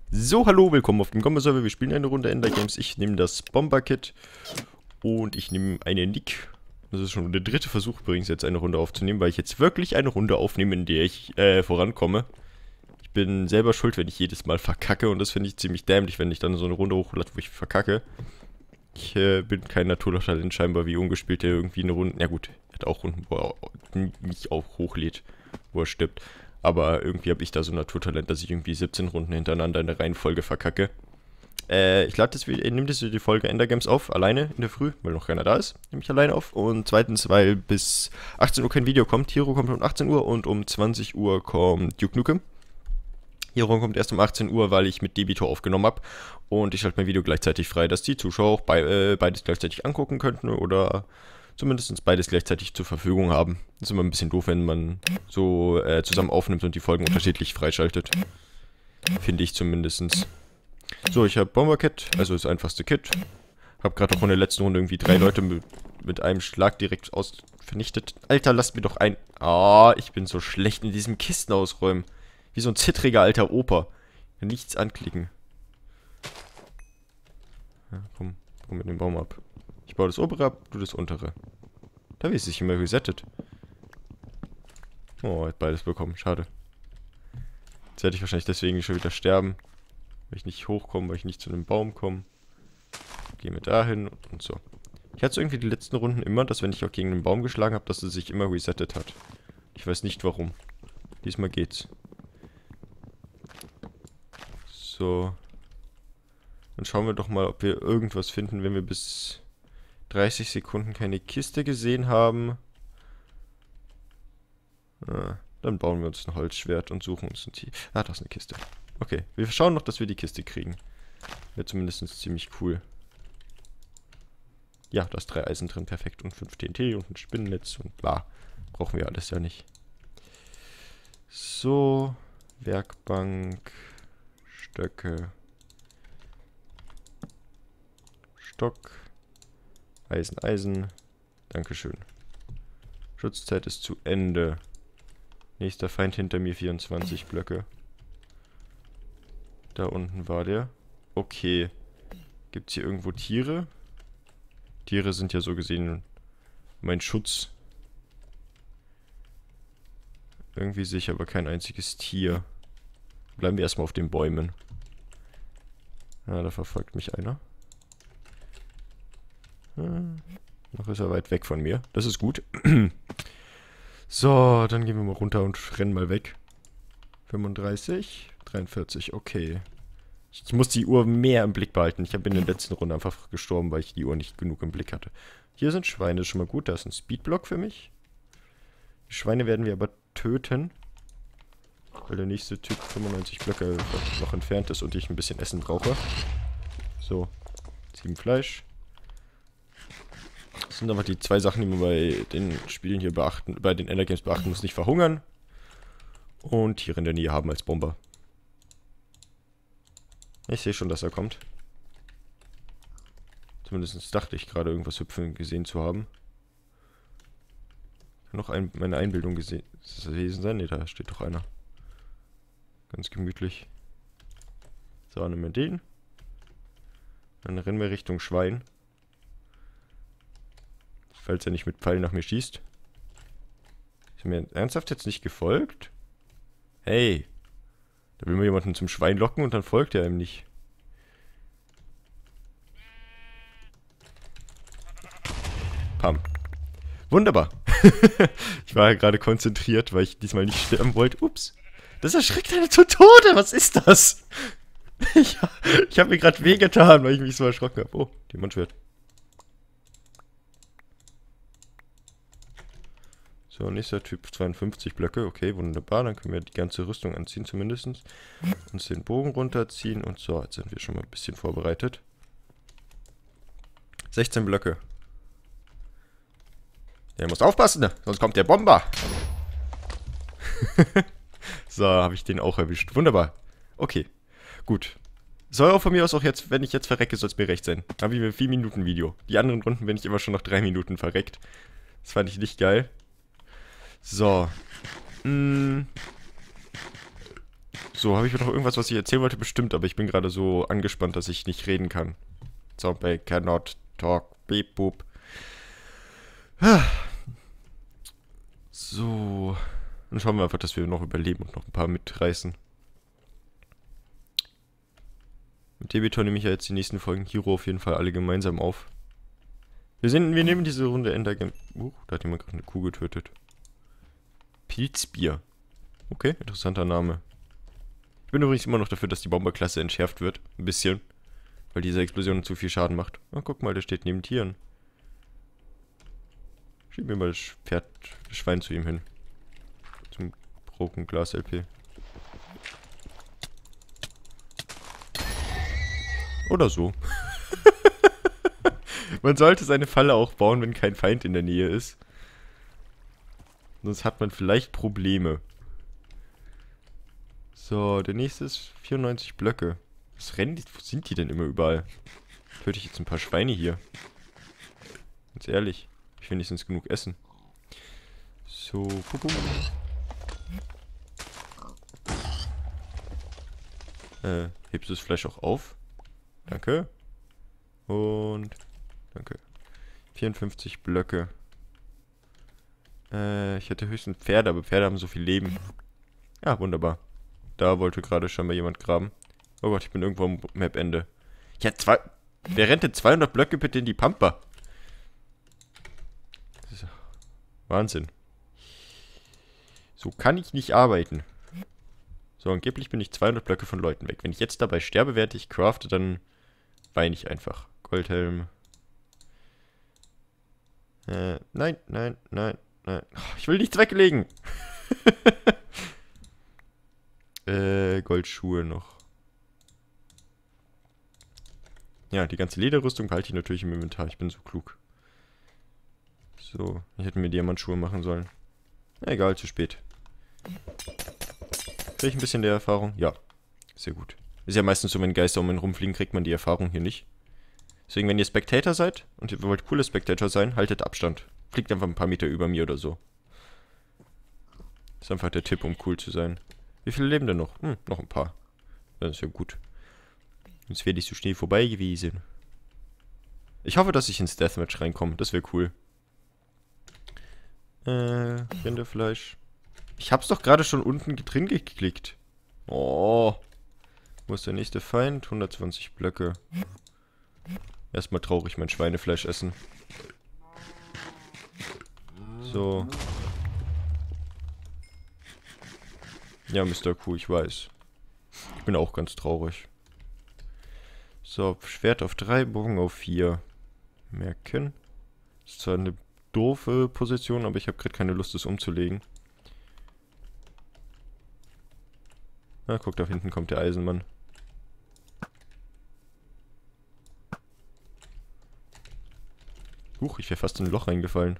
So, hallo, willkommen auf dem Combo-Server. Wir spielen eine Runde Ender Games. Ich nehme das Bomber-Kit und ich nehme eine Nick. Das ist schon der dritte Versuch übrigens, jetzt eine Runde aufzunehmen, weil ich jetzt wirklich eine Runde aufnehme, in der ich vorankomme. Ich bin selber schuld, wenn ich jedes Mal verkacke und das finde ich ziemlich dämlich, wenn ich dann so eine Runde hochlade, wo ich verkacke. Ich bin kein Naturtalent scheinbar wie ungespielt, der irgendwie eine Runde... Na gut, er hat auch Runden, wo er nicht auch hochlädt, wo er stirbt. Aber irgendwie habe ich da so ein Naturtalent, dass ich irgendwie 17 Runden hintereinander in der Reihenfolge verkacke. Ich nehme die Folge Ender Games auf, alleine in der Früh, weil noch keiner da ist. Nehme ich alleine auf. Und zweitens, weil bis 18 Uhr kein Video kommt. Hero kommt um 18 Uhr und um 20 Uhr kommt Duke Nukem. Hero kommt erst um 18 Uhr, weil ich mit Debitor aufgenommen habe. Und ich schalte mein Video gleichzeitig frei, dass die Zuschauer auch beides gleichzeitig angucken könnten oder zumindest beides gleichzeitig zur Verfügung haben. Das ist immer ein bisschen doof, wenn man so zusammen aufnimmt und die Folgen unterschiedlich freischaltet. Finde ich zumindest. So, ich habe Bomber-Kit, also das einfachste Kit. Habe gerade auch in der letzten Runde irgendwie 3 Leute mit einem Schlag direkt vernichtet. Alter, lasst mir doch ein... Ah, ich bin so schlecht in diesem Kisten ausräumen. Wie so ein zittriger alter Opa. Nichts anklicken. Ja, komm mit dem Baum ab. Ich baue das obere ab, du das untere. Da habe ich sich immer resettet. Oh, hat beides bekommen. Schade. Jetzt werde ich wahrscheinlich deswegen schon wieder sterben. Weil ich nicht hochkomme, weil ich nicht zu einem Baum komme. Gehen wir dahin und so. Ich hatte so irgendwie die letzten Runden immer, dass wenn ich auch gegen einen Baum geschlagen habe, dass es sich immer resettet hat. Ich weiß nicht warum. Diesmal geht's. So. Dann schauen wir doch mal, ob wir irgendwas finden, wenn wir bis 30 Sekunden keine Kiste gesehen haben. Dann bauen wir uns ein Holzschwert und suchen uns ein Tier. Ah, da ist eine Kiste. Okay, wir schauen noch, dass wir die Kiste kriegen. Wäre zumindest ziemlich cool. Ja, da ist 3 Eisen drin, perfekt. Und 5 TNT und ein Spinnennetz und bla. Brauchen wir alles ja nicht. So, Werkbank, Stöcke, Stock, Eisen, Eisen. Dankeschön. Schutzzeit ist zu Ende. Nächster Feind hinter mir, 24 Blöcke. Da unten war der. Okay. Gibt es hier irgendwo Tiere? Tiere sind ja so gesehen mein Schutz. Irgendwie sehe ich aber kein einziges Tier. Bleiben wir erstmal auf den Bäumen. Ja, da verfolgt mich einer. Noch ist er weit weg von mir. Das ist gut. So, dann gehen wir mal runter und rennen mal weg. 35, 43, okay. Ich muss die Uhr mehr im Blick behalten. Ich habe in der letzten Runde einfach gestorben, weil ich die Uhr nicht genug im Blick hatte. Hier sind Schweine, das ist schon mal gut. Da ist ein Speedblock für mich. Die Schweine werden wir aber töten. Weil der nächste Typ 95 Blöcke noch entfernt ist und ich ein bisschen Essen brauche. So, 7 Fleisch. Das sind aber die 2 Sachen, die man bei den Spielen hier beachten, bei den Ender Games beachten muss. Nicht verhungern. Und Tiere in der Nähe haben als Bomber. Ich sehe schon, dass er kommt. Zumindest dachte ich gerade irgendwas hüpfen gesehen zu haben. Kann noch meine Einbildung gewesen sein? Ne, da steht doch einer. Ganz gemütlich. So, nehmen wir den. Dann rennen wir Richtung Schwein. Falls er nicht mit Pfeilen nach mir schießt. Ist mir ernsthaft jetzt nicht gefolgt? Hey. Da will man jemanden zum Schwein locken und dann folgt er ihm nicht. Pam. Wunderbar. Ich war ja gerade konzentriert, weil ich diesmal nicht sterben wollte. Ups. Das erschreckt eine zu Tode. Was ist das? Ich habe mir gerade wehgetan, weil ich mich so erschrocken habe. Oh, Diamantschwert. So, nächster Typ 52 Blöcke. Okay, wunderbar. Dann können wir die ganze Rüstung anziehen zumindest. Uns den Bogen runterziehen. Und so, jetzt sind wir schon mal ein bisschen vorbereitet. 16 Blöcke. Der muss aufpassen, ne? Sonst kommt der Bomber. So, habe ich den auch erwischt. Wunderbar. Okay, gut. Soll auch von mir aus auch jetzt, wenn ich jetzt verrecke, soll es mir recht sein. Dann habe ich mir 4 Minuten Video. Die anderen Runden bin ich immer schon nach 3 Minuten verreckt. Das fand ich nicht geil. So. So, habe ich noch irgendwas, was ich erzählen wollte? Bestimmt, aber ich bin gerade so angespannt, dass ich nicht reden kann. Zombie cannot talk. Beep, boop. So. Dann schauen wir einfach, dass wir noch überleben und noch ein paar mitreißen. Mit Debitor nehme ich ja jetzt die nächsten Folgen Hero auf jeden Fall alle gemeinsam auf. Wir nehmen diese Runde Endergame. Da hat jemand gerade eine Kuh getötet. Pilzbier. Okay, interessanter Name. Ich bin übrigens immer noch dafür, dass die Bomberklasse entschärft wird. Ein bisschen. Weil diese Explosion zu viel Schaden macht. Oh, guck mal, der steht neben Tieren. Schieb mir mal das Schwein zu ihm hin. Zum Broken Glass LP. Oder so. Man sollte seine Falle auch bauen, wenn kein Feind in der Nähe ist. Sonst hat man vielleicht Probleme. So, der nächste ist 94 Blöcke. Was rennen die? Wo sind die denn immer überall? Töte ich jetzt ein paar Schweine hier. Ganz ehrlich. Ich will wenigstens genug essen. So, pupum. Hebst du das Fleisch auch auf? Danke. Und danke. 54 Blöcke. Ich hätte höchstens Pferde, aber Pferde haben so viel Leben. Ja, wunderbar. Da wollte gerade scheinbar jemand graben. Oh Gott, ich bin irgendwo am Map-Ende. Ja, wer rennt denn 200 Blöcke bitte in die Pampa? Das ist Wahnsinn. So kann ich nicht arbeiten. So, angeblich bin ich 200 Blöcke von Leuten weg. Wenn ich jetzt dabei sterbe, während ich crafte, dann weine ich einfach. Goldhelm. Nein, nein, nein, nein. Ich will nichts weglegen. Goldschuhe noch. Ja, die ganze Lederrüstung behalte ich natürlich im Inventar. Ich bin so klug. So, ich hätte mir Diamantschuhe machen sollen. Egal, zu spät. Kriege ich ein bisschen der Erfahrung? Ja, sehr gut. Ist ja meistens so, wenn Geister um einen rumfliegen, kriegt man die Erfahrung hier nicht. Deswegen, wenn ihr Spectator seid und ihr wollt coole Spectator sein, haltet Abstand. Fliegt einfach ein paar Meter über mir oder so. Ist einfach der Tipp, um cool zu sein. Wie viele leben denn noch? Noch ein paar. Das ist ja gut. Sonst werde ich so schnell vorbei gewesen. Ich hoffe, dass ich ins Deathmatch reinkomme. Das wäre cool. Rinderfleisch. Ich hab's doch gerade schon unten drin geklickt. Oh. Wo ist der nächste Feind? 120 Blöcke. Erstmal traurig mein Schweinefleisch essen. So. Ja, Mr. Kuh, ich weiß. Ich bin auch ganz traurig. So, Schwert auf 3, Bogen auf 4. Merken. Das ist zwar eine doofe Position, aber ich habe gerade keine Lust, das umzulegen. Na, guck, da hinten kommt der Eisenmann. Huch, ich wäre fast in ein Loch reingefallen.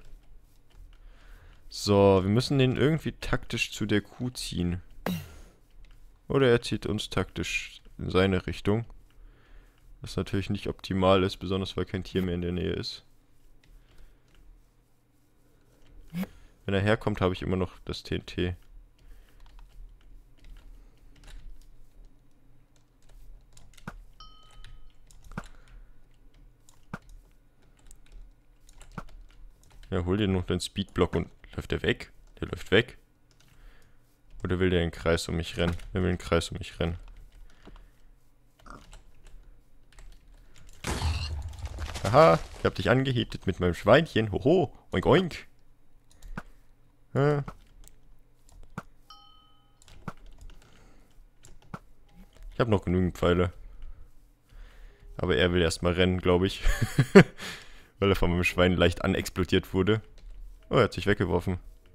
So, wir müssen den irgendwie taktisch zu der Kuh ziehen. Oder er zieht uns taktisch in seine Richtung. Was natürlich nicht optimal ist, besonders weil kein Tier mehr in der Nähe ist. Wenn er herkommt, habe ich immer noch das TNT. Ja, hol dir noch deinen Speedblock und läuft der weg? Der läuft weg. Oder will der den Kreis um mich rennen? Der will den Kreis um mich rennen. Aha, ich hab dich angehebtet mit meinem Schweinchen. Hoho, oink oink. Ich habe noch genügend Pfeile. Aber er will erstmal rennen, glaube ich. Weil er von meinem Schwein leicht anexplodiert wurde. Oh, er hat sich weggeworfen.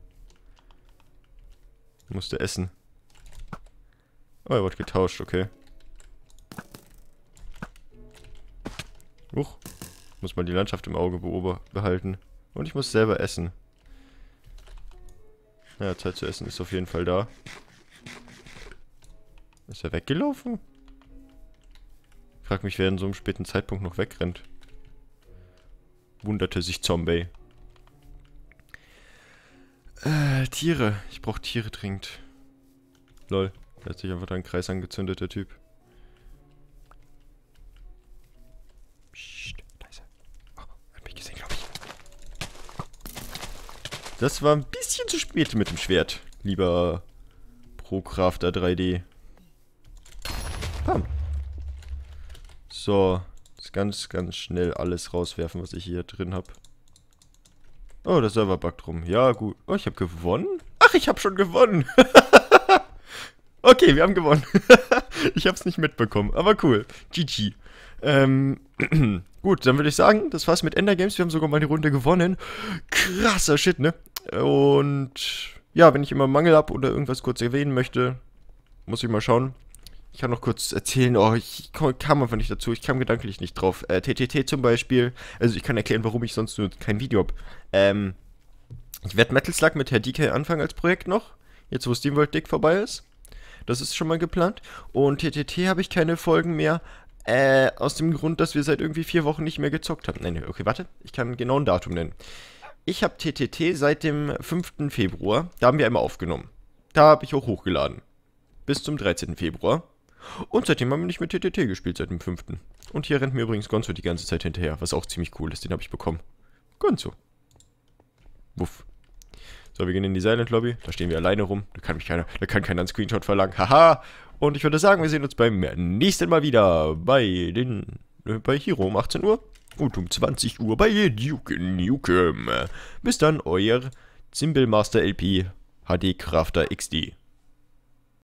Musste essen. Oh, er wurde getauscht, okay. Huch. Muss mal die Landschaft im Auge behalten. Und ich muss selber essen. Ja, Zeit zu essen ist auf jeden Fall da. Ist er weggelaufen? Ich frag mich, wer in so einem späten Zeitpunkt noch wegrennt. Wunderte sich Zombie. Tiere. Ich brauche Tiere dringend. Lol. Der hat sich einfach da einen Kreis angezündet, der Typ. Psst, leise. Oh, hat mich gesehen, glaube ich. Das war ein bisschen zu spät mit dem Schwert, lieber Procrafter 3D. Bam. So, jetzt ganz, ganz schnell alles rauswerfen, was ich hier drin habe. Oh, der Server buggt rum. Ja, gut. Oh, ich habe gewonnen? Ach, ich habe schon gewonnen. Okay, wir haben gewonnen. Ich habe es nicht mitbekommen, aber cool. GG. Gut, dann würde ich sagen, das war's mit Ender Games. Wir haben sogar mal die Runde gewonnen. Krasser Shit, ne? Und ja, wenn ich immer Mangel habe oder irgendwas kurz erwähnen möchte, muss ich mal schauen. Ich kann noch kurz erzählen, oh, ich kam einfach nicht dazu, ich kam gedanklich nicht drauf. TTT zum Beispiel, also ich kann erklären, warum ich sonst nur kein Video habe. Ich werde Metal Slug mit Herr DK anfangen als Projekt noch, jetzt wo SteamWorld Dig vorbei ist. Das ist schon mal geplant. Und TTT habe ich keine Folgen mehr, aus dem Grund, dass wir seit irgendwie 4 Wochen nicht mehr gezockt haben. Nein, okay, warte, ich kann genau ein Datum nennen. Ich habe TTT seit dem 5. Februar, da haben wir einmal aufgenommen. Da habe ich auch hochgeladen. Bis zum 13. Februar. Und seitdem haben wir nicht mit TTT gespielt, seit dem 5. Und hier rennt mir übrigens Gonzo die ganze Zeit hinterher, was auch ziemlich cool ist, den habe ich bekommen. Gonzo. Wuff. So, wir gehen in die Silent Lobby, da stehen wir alleine rum, da kann keiner einen Screenshot verlangen, haha. Und ich würde sagen, wir sehen uns beim nächsten Mal wieder bei Hero um 18 Uhr und um 20 Uhr bei Duke Nukem. Bis dann, euer Zimbelmaster LP HD Crafter XD.